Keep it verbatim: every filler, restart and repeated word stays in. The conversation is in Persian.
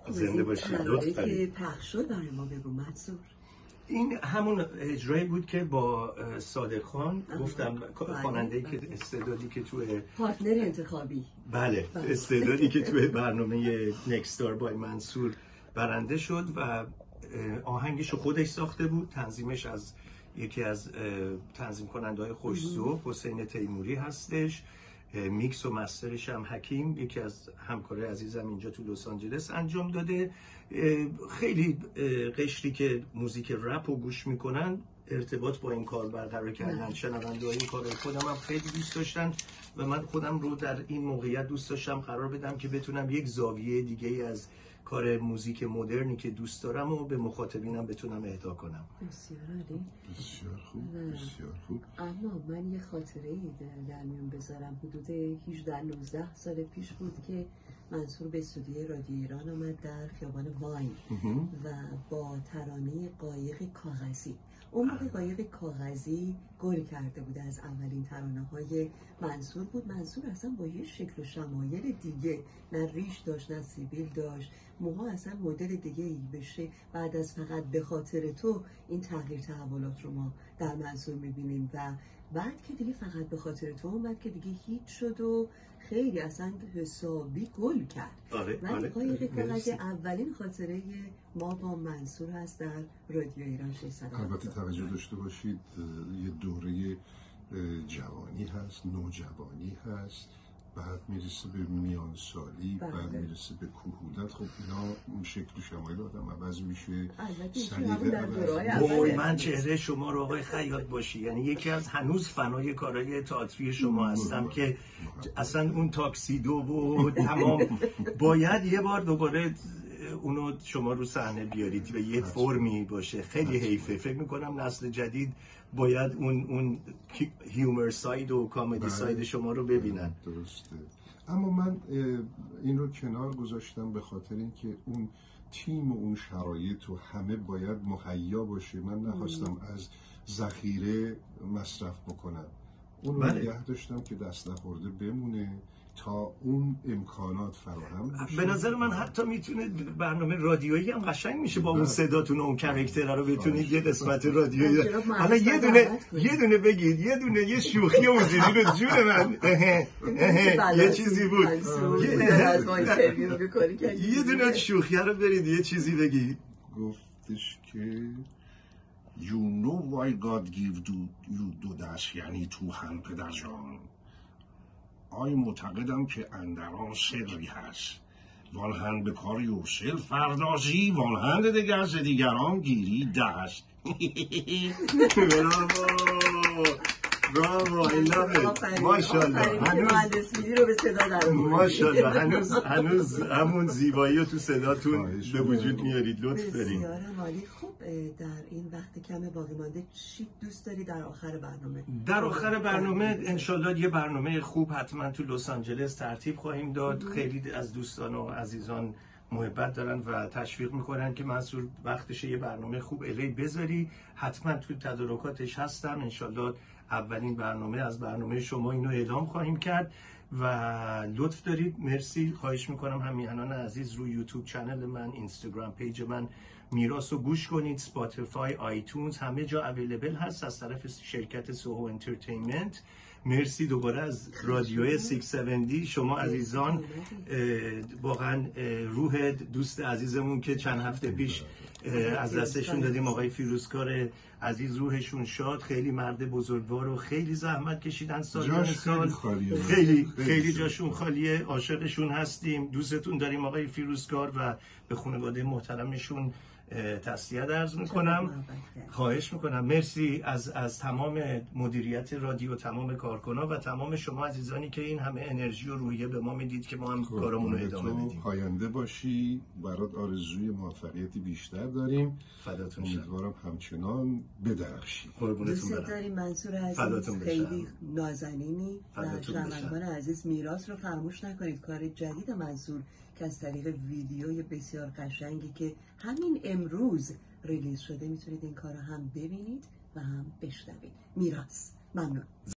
زنده باشید. لطف دارید. پخش شد برای ما بگو منصور. این همون اجرایی بود که با صادق خان گفتم، خواننده‌ای که استعدادی که توی پارتنر انتخابی، بله استعدادی که توی برنامه نکستار بای منصور برنده شد و آهنگش رو خودش ساخته بود، تنظیمش از یکی از تنظیم کننده های خوش‌ذوق حسین تیموری هستش، میکس و مسترش هم حکیم، یکی از همکارای عزیزم اینجا تو لس آنجلس انجام داده. خیلی قشری که موزیک رپ رو گوش میکنن ارتباط با این کار برقرار کردن، شنونده های این کار رو خودم هم خیلی دوست داشتن و من خودم رو در این موقعیت دوست داشتم قرار بدم که بتونم یک زاویه دیگه از کار موزیک مدرنی که دوست دارم و به مخاطبینم بتونم اهدا کنم. بسیار عالی، بسیار خوب، بسیار خوب. اما من یه خاطره ای در میون بذارم. حدود هجده نوزده سال پیش بود که منصور به استودیوی رادیو ایران آمد در خیابان واین و با ترانه قایق کاغذی. اون موقع قایق کاغذی گل کرده بود، از اولین ترانه های منصور بود. منصور اصلا با یه شکل و شمایل دیگه، نه ریش داشت نه سیبیل داشت، موها اصلا مدل دیگه ای بشه. بعد از فقط به خاطر تو این تغییر تحولات رو ما در منصور میبینیم و بعد که دیگه فقط به خاطر تو اومد که دیگه هیچ شد و خیلی اصلا حسابی گل کرد. آره، ولی آره، قایق کاغذی اولین خاطره ما با منصور هست در رادیو ایران ششصد. البته توجه داشته باشید یه دوره جوانی هست، نوجوانی هست، بعد میرسه به میان سالی، بعد میرسه به کهولت. خب اینا شکل و شمایل آدم عوض میشه، سلیقه عوض. وای من چهره شما رو آقای خیاط باشی، یعنی یکی از هنوز فنای کارهای تئاتری شما هستم که اصلا اون تاکسیدو و تمام باید یه بار دوباره اونو شما رو صحنه بیارید و یه فرمی باشه. خیلی حیفه، فکر میکنم نسل جدید باید اون اون هیومر ساید و کامدی ساید شما رو ببینن. درسته. اما من این رو کنار گذاشتم به خاطر اینکه اون تیم و اون شرایط و همه باید مهیا باشه. من نخواستم از ذخیره مصرف بکنم، اون رو نگه داشتم که دست نخورده بمونه تا اون امکانات فراهم بشه. به نظر من حتی میتونه برنامه رادیویی هم قشنگ میشه با اون صداتون و اون کاراکتر رو بتونید یه قسمت رادیویی. حالا یه دونه یه دونه بگید، یه دونه یه شوخی اونجوری رو جون من یه چیزی بود، یه دونه شوخی رو برید یه چیزی بگید. گفتش که You know why God give you دو دست، یعنی تو هم پدر جان. آی معتقدم که اندران سری هست، وانهند به کار یوسل فردازی، وانهند دیگر ز دیگران گیری دست. برافو برافو، I love it. ماشاءالله ماشاءالله هنوز هنوز همون زیبایی رو تو صداتون به وجود میارید. لطف دارین. بسیار عالی. خب در این وقت کم باقی مانده چی دوست داری در آخر برنامه؟ در آخر برنامه انشالله یه برنامه خوب حتما تو لس آنجلس ترتیب خواهیم داد. خیلی از دوستان و عزیزان محبت دارن و تشویق میکنن که منصور وقتشه یه برنامه خوب الی بذاری. حتما تو تدارکاتش هستم. انشالله اولین برنامه از برنامه شما اینو اعلام خواهیم کرد و لطف دارید. مرسی، خواهش میکنم همیهنان عزیز روی یوتیوب چنل من، اینستاگرام پیج من میراث رو گوش کنید. اسپاتیفای، آیتونز، همه جا اویلیبل هست از طرف شرکت سوهو انترتینمنت. مرسی دوباره از رادیو ششصد و هفتاد. شما عزیزان واقعا روح دوست عزیزمون که چند هفته پیش از دستشون دادیم، آقای فیروزکار عزیز، روحشون شاد. خیلی مرد بزرگوار و خیلی زحمت کشیدن سال سال. خیلی خیلی جاشون خالیه. عاشقشون هستیم، دوستتون داریم آقای فیروزکار و به خانواده محترمشون تسلیت عرض میکنم. خواهش میکنم. مرسی از از تمام مدیریت رادیو، تمام کارکنان و تمام شما عزیزانی که این همه انرژی و روحیه به ما میدید که ما هم کارمون رو ادامه بدیم. پاینده باشی، برات آرزوی موفقیتی بیشتر داریم. فداتون شم. امیدوارم همچنان بدرخشی. قربونتون برم. داریم منصور عزیز، خیلی نازنینی و شنوندگان عزیز میراث رو فراموش نکنید. کار جدید منصور که از طریق ویدیوی بسیار قشنگی که همین امروز ریلیز شده میتونید این کار رو هم ببینید و هم بشنوید. میراث. ممنون.